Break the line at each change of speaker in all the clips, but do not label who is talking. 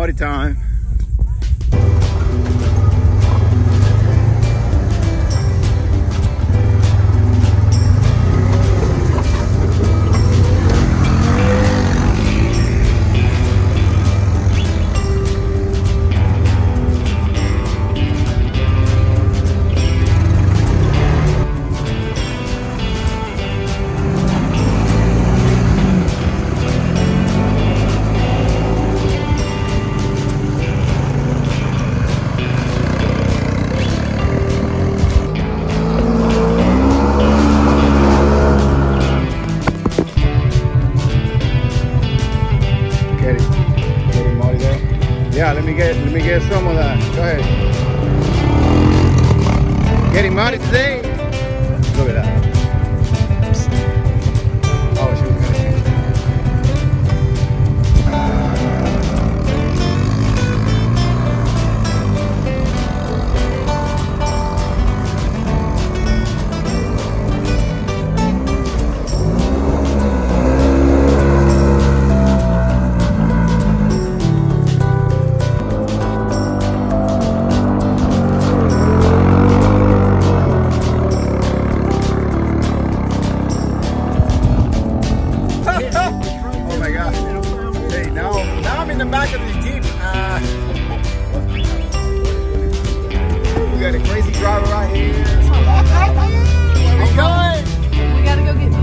party time. Yeah, let me get some of that. Go ahead. Getting money today. Look at that. Oh, she was gonna back of the Jeep. We got a crazy driver right here. Where we going?
We gotta go get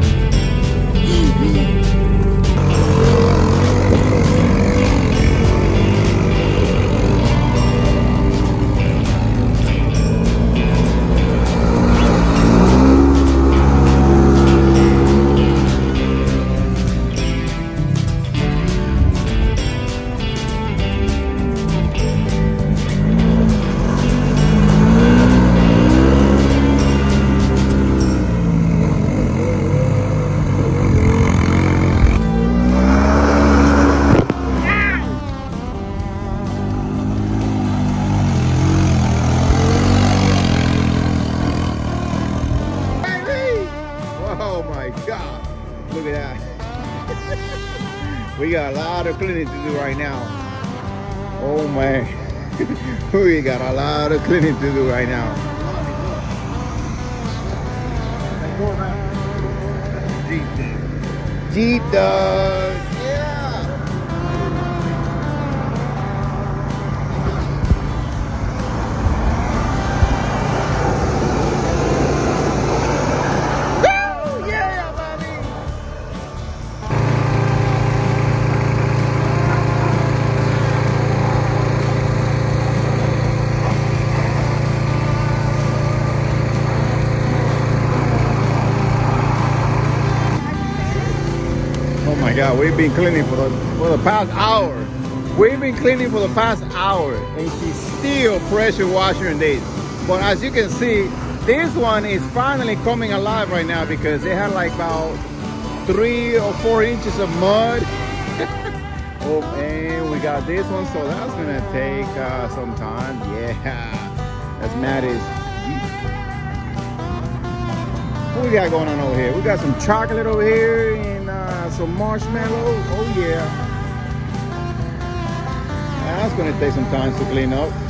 Oh my God, look at that. We got a lot of cleaning to do right now. Oh man, we got a lot of cleaning to do right now. Jeep dog, yeah. Oh my God, we've been cleaning for the past hour. We've been cleaning for the past hour, and she's still pressure washing this. But as you can see, this one is finally coming alive right now because it had like about 3 or 4 inches of mud. Oh, and we got this one, so that's gonna take some time. Yeah, that's Maddie's. What we got going on over here? We got some chocolate over here and some marshmallows. Oh yeah. That's gonna take some time to clean up.